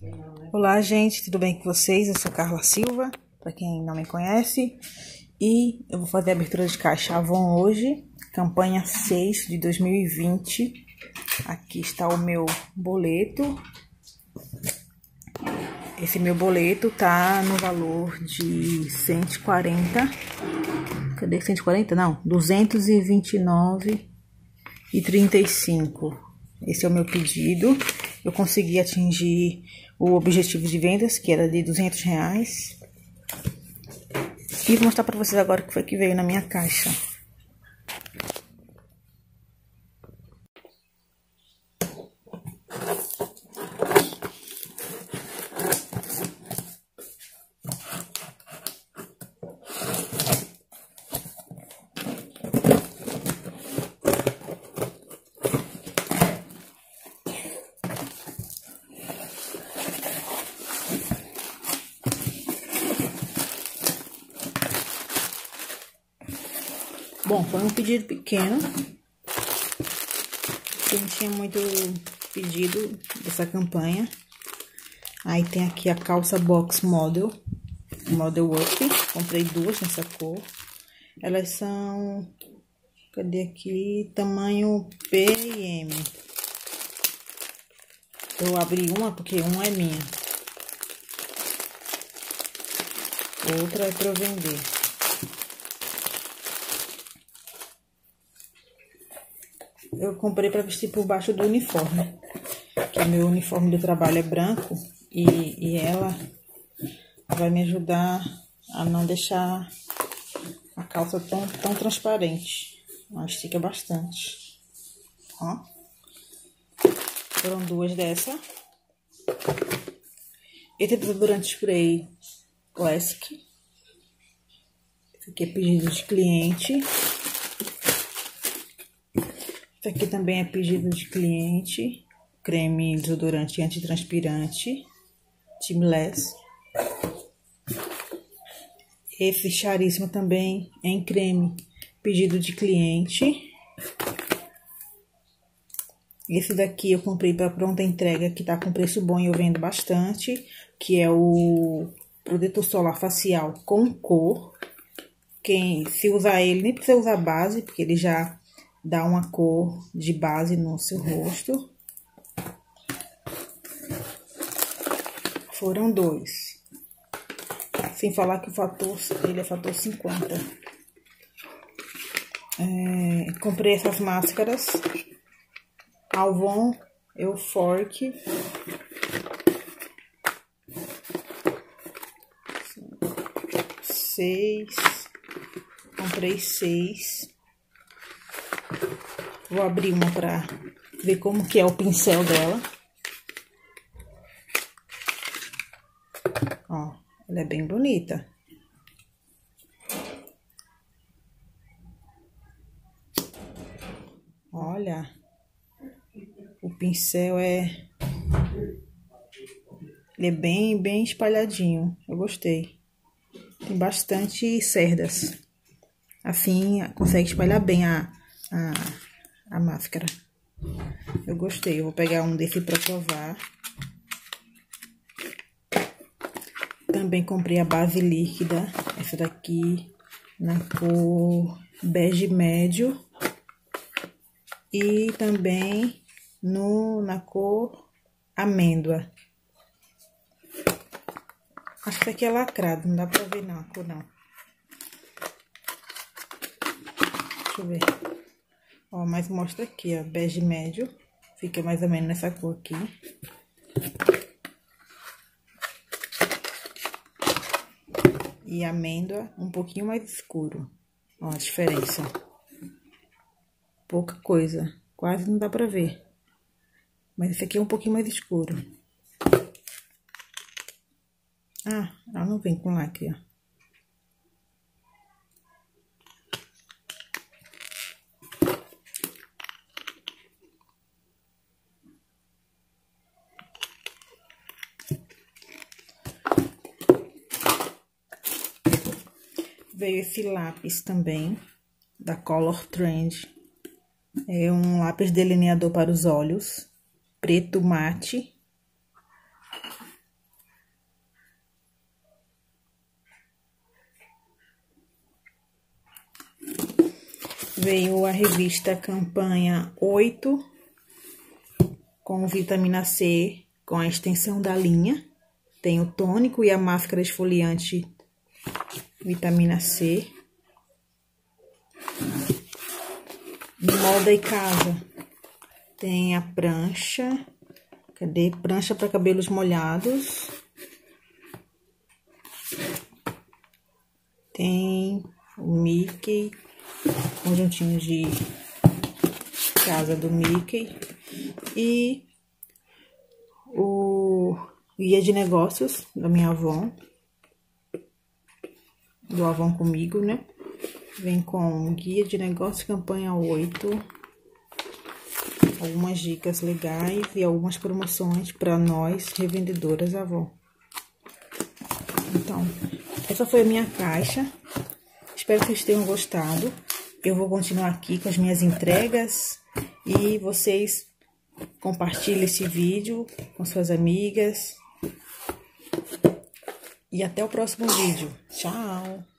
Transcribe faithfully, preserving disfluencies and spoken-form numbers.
Olá, gente, tudo bem com vocês? Eu sou Carla Silva, para quem não me conhece, e eu vou fazer a abertura de caixa Avon hoje, campanha seis de dois mil e vinte. Aqui está o meu boleto. Esse meu boleto tá no valor de cento e quarenta. Cadê cento e quarenta? Não, duzentos e vinte e nove reais e trinta e cinco centavos. Esse é o meu pedido. Eu consegui atingir o objetivo de vendas, que era de duzentos reais. E vou mostrar para vocês agora o que foi que veio na minha caixa. Bom, foi um pedido pequeno. Eu não tinha muito pedido dessa campanha. Aí tem aqui a calça box model, model up. Comprei duas nessa cor. Elas são, cadê aqui? Tamanho P e M. Eu abri uma porque uma é minha. Outra é para eu vender. Eu comprei para vestir por baixo do uniforme, que o meu uniforme de trabalho é branco e, e ela vai me ajudar a não deixar a calça tão, tão transparente. Ela estica bastante. Ó. Foram duas dessa. Esse desodorante spray Classic. Esse aqui é pedido de cliente. Esse aqui também é pedido de cliente. Creme desodorante antitranspirante. Timeless. Esse charíssimo também é em creme. Pedido de cliente. Esse daqui eu comprei para pronta entrega, que tá com preço bom e eu vendo bastante. Que é o protetor solar facial com cor. Quem se usar ele, nem precisa usar base, porque ele já dá uma cor de base no seu rosto. Foram dois. Sem falar que o fator, ele é fator cinquenta. É, comprei essas máscaras. Avon Euphoric. Seis. Comprei seis. Vou abrir uma pra ver como que é o pincel dela. Ó, ela é bem bonita. Olha, o pincel é... Ele é bem, bem espalhadinho. Eu gostei. Tem bastante cerdas. Assim, consegue espalhar bem a... a a máscara. Eu gostei. Eu vou pegar um desse pra provar. Também comprei a base líquida. Essa daqui na cor bege médio. E também no, na cor amêndoa. Acho que aqui é lacrado. Não dá pra ver não, a cor não. Deixa eu ver. Ó, mas mostra aqui, ó, bege médio. Fica mais ou menos nessa cor aqui. E amêndoa, um pouquinho mais escuro. Ó, a diferença. Pouca coisa. Quase não dá pra ver. Mas esse aqui é um pouquinho mais escuro. Ah, ela não vem com lacre, ó. Veio esse lápis também, da Color Trend. É um lápis delineador para os olhos, preto mate. Veio a revista Campanha oito, com vitamina C, com a extensão da linha. Tem o tônico e a máscara esfoliante vitamina C. Moda e Casa tem a prancha. Cadê? Prancha para cabelos molhados. Tem o Mickey, conjuntinho de casa do Mickey. E o guia de negócios da minha Avon, do Avon Comigo, né? Vem com guia de negócios campanha oito, algumas dicas legais e algumas promoções para nós revendedoras Avon. Então, essa foi a minha caixa. Espero que vocês tenham gostado. Eu vou continuar aqui com as minhas entregas e vocês compartilhem esse vídeo com suas amigas. E até o próximo vídeo. Tchau!